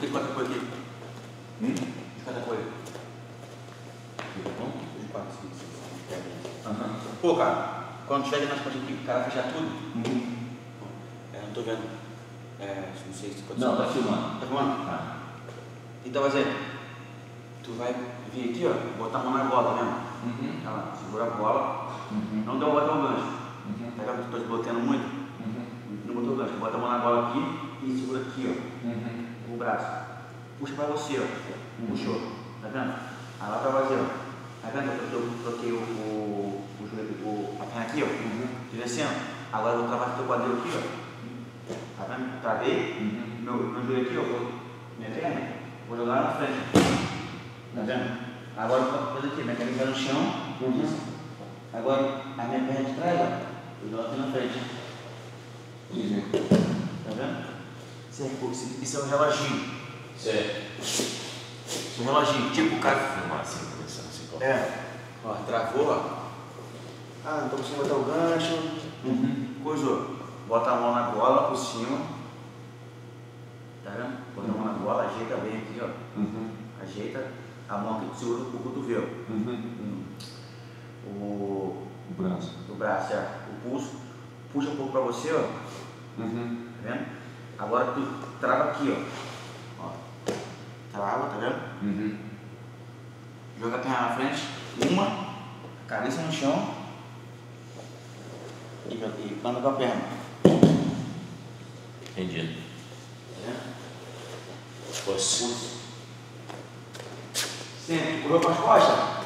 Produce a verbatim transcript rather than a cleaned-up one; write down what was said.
de quatro apoio aqui. Hum? De quatro apoio. De quatro, sim, sim, sim. Uhum. Pô, cara, quando tiver nas pontas aqui, o cara fechar tudo. Uhum. É, não tô vendo. É, não sei se pode Não, tá filmando. Tá filmando? Tá. Então, vai dizer, tu vai vir aqui, ó, botar a mão na bola, tá vendo? Uhum. Olha lá, segura a bola. Uhum. Não deu botar o gancho. Uhum. Tá vendo que eu tô botando muito? Uhum. Não botou o gancho. Bota a mão na bola aqui e segura aqui, ó. Uhum. O braço. Puxa pra você, ó. Uhum. Puxou. Tá vendo? Aí lá pra você, ó. Tá vendo? Eu troquei o, o, o, o, a perna aqui, ó. Uhum. Descendo. Agora eu vou travar teu quadril aqui, ó. Tá vendo? Travei. Uhum. Meu, meu joelho aqui, ó. Vou, minha perna. Vou jogar lá na frente. Tá vendo? Agora eu vou fazer aqui. Minha cabeça no chão. Uhum. Agora a minha perna de trás, ó. Eu jogo aqui na frente. Uhum. Tá vendo? Isso é, isso é um reloginho. Certo. Isso é um reloginho. Tipo o cara. Filmar assim, começando assim. Ó. É. Ó, travou, ó. Ah, não tô conseguindo botar o gancho. Uhum. Coisou. Bota a mão na gola por cima. Tá vendo? Bota a mão na gola, ajeita bem aqui, ó. Uhum. Ajeita a mão aqui, segura o cotovelo. Uhum. O, O braço. o braço, é. O pulso. Puxa um pouco pra você, ó. Uhum. Tá vendo? Agora tu trava aqui, ó. Ó. Trava, tá vendo? Uhum. Joga a perna na frente. Uma. Cabeça no chão. E, e manda com a perna. Entendi. Tá vendo? Poxa. Sempre. Correu com as costas.